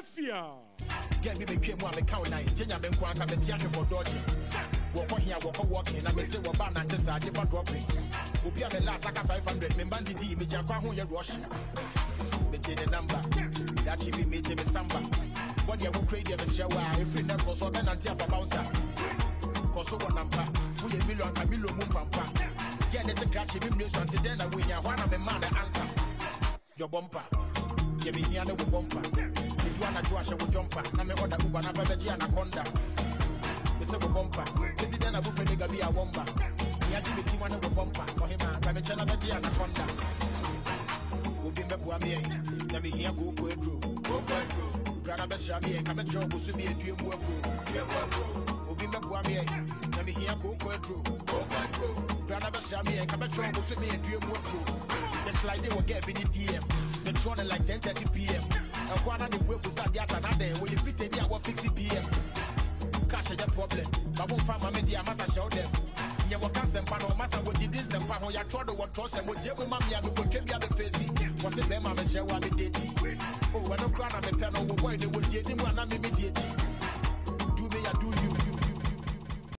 Mafia. Get me became one account 9. Jenya Benquanta, the Tiaka for dodging. Walk here, walking. I may say, what banner just a different dropping. Upia the last like 500. Membandi D, me Jacqua, who you're rushing. Me the number. That she be made me samba. What you will create a shower. If you never saw Ben and Tia for bouncer. Cause one number. We a million Camilo Mupampa. Get this a catch him news until then I win ya. One of the man answer. Your bumper. Give me here no bumper. If you wanna trash with jumper, na me order Uber na febeji anaconda. Me say go bumper. This then I will for nigga be a womba. Me a give me team no bumper. For him na me chana beji anaconda. Obi me bua me na me here go edro. Go edro. Brother be sha me ka me job so me edue mu agro. Obi me bua me na me here go edro. Go edro. Brother be sha me ka me job so me edue mu agro. The slide they will get video DM. They trying like 10:30 p.m. And one of the way for Zadias another when you fit any hour 60 p.m. Cash is the problem. I won't find my media, I must show them. You will cancel Pano, Massa, what you did, and Pano, you tried to what trust and what you will mammy, I will keep you the face. Was it them, I'm a share what we did. Oh, I don't cry, I'm a pen over why they would get him when I'm immediate. Do me, I do you.